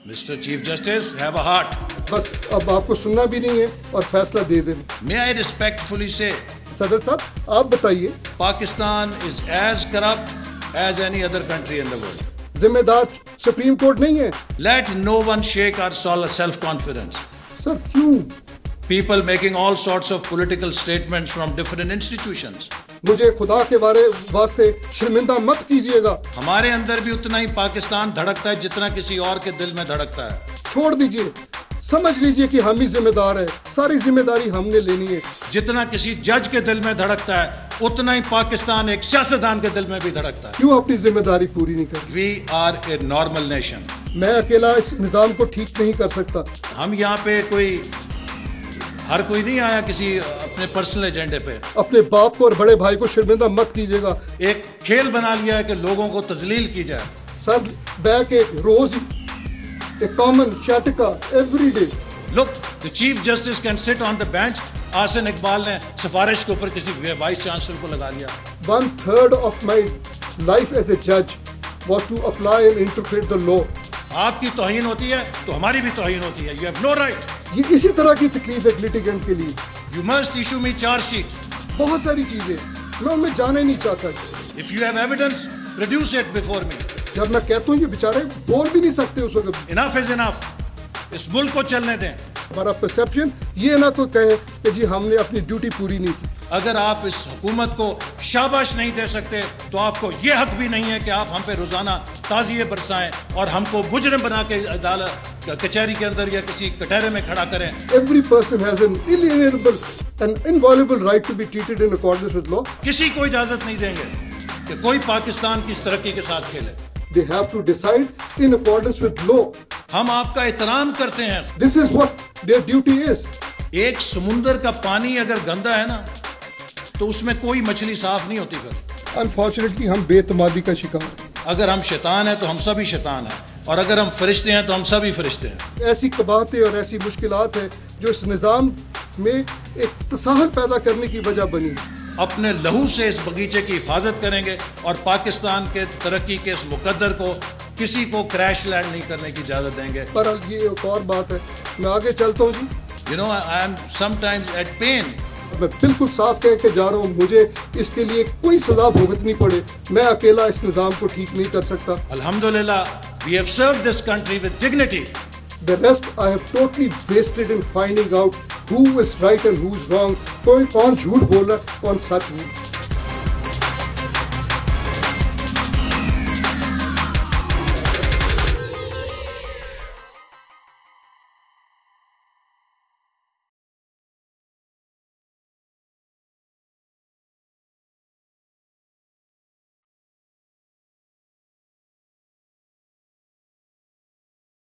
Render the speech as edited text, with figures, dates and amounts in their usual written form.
Mr. Chief Justice, have a heart. बस अब आपको सुनना भी नहीं है और फैसला दे देना. May I respectfully say, सदर साहब आप बताइए. Pakistan is as corrupt as any other country in the world. जिम्मेदार सुप्रीम कोर्ट नहीं है. Let no one shake our self-confidence. Sir क्यों? People making all sorts of political statements from different institutions. मुझे खुदा के वास्ते शर्मिंदा मत कीजिएगा. हमारे अंदर भी उतना ही पाकिस्तान धड़कता है जितना किसी और के दिल में धड़कता है. छोड़ दीजिए, समझ लीजिए कि हम ही जिम्मेदार है. सारी जिम्मेदारी हमने लेनी है. जितना किसी जज के दिल में धड़कता है उतना ही पाकिस्तान एक सियासतदान के दिल में भी धड़कता है. क्यों अपनी जिम्मेदारी पूरी नहीं करते? We are a normal nation. मैं अकेला इस निजाम को ठीक नहीं कर सकता. हम यहाँ पे हर कोई नहीं आया किसी अपने पर्सनल एजेंडे पे. अपने बाप को और बड़े भाई को शर्मिंदा मत कीजिएगा. एक खेल बना लिया है कि लोगों को तजलील की जाए. सर बैक एक रोज एक common sciatica every day. Look, the Chief Justice can sit on the bench. आसन इकबाल ने सिफारिश के ऊपर किसी वाइस चांसलर को लगा लिया. 1/3 of my life as a judge was to apply and interpret the law. आपकी तौहीन होती है तो हमारी भी तौहीन होती है. You have no right. ये इसी तरह की तकलीफ है लिटिगेंट के लिए. You must issue me charge sheet. बहुत सारी चीजें मैं उनमें जाना ही नहीं चाहता. If you have evidence, produce it before me. जब मैं कहता हूँ ये बेचारे बोल भी नहीं सकते उस वक्त. Enough is enough. इस मुल्क को चलने दें. हमारा परसेप्शन ये ना तो कहे कि जी हमने अपनी ड्यूटी पूरी नहीं की. अगर आप इस हुकूमत को शाबाश नहीं दे सकते तो आपको ये हक भी नहीं है कि आप हम पे रोजाना ताज़िए बरसाएं और हमको मुजरिम बना के अदालत कचहरी के अंदर या किसी कटहरे में खड़ा करें. Every person has an inalienable and inviolable right to be treated in accordance with law. किसी को इजाजत नहीं देंगे कि कोई पाकिस्तान की इस तरक्की के साथ खेले. They have to decide in accordance with law. हम आपका एहतराम करते हैं. This is what their duty is. एक समुंदर का पानी अगर गंदा है ना तो उसमें कोई मछली साफ नहीं होती. फिर अनफॉर्चुनेटली हम बेतमादी का शिकार हैं. अगर हम शैतान हैं तो हम सभी शैतान हैं और अगर हम फरिश्ते हैं तो हम सभी फरिश्ते हैं. ऐसी कबाहतें और ऐसी मुश्किलात हैं जो इस निज़ाम में एक तसाहल पैदा करने की वजह बनी. अपने लहू से इस बगीचे की हिफाजत करेंगे और पाकिस्तान के तरक्की के इस मुकद्दर को किसी को क्रैश लैंड नहीं करने की इजाज़त देंगे. पर ये एक और बात है, मैं आगे चलता हूँ जी. You know, I am sometimes at pain. मैं बिल्कुल साफ कह के जा रहा हूँ, मुझे इसके लिए कोई सजा भुगतनी पड़े, मैं अकेला इस निज़ाम को ठीक नहीं कर सकता. Alhamdulillah, we have served this country with dignity. The rest I have totally wasted in finding out who is right and who is wrong. कौन झूठ बोल रहा है, कौन सच बोल रहा है.